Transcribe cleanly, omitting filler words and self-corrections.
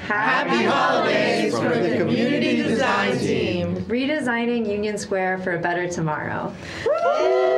Happy holidays from the Community Design Team. Redesigning Union Square for a better tomorrow. Woo!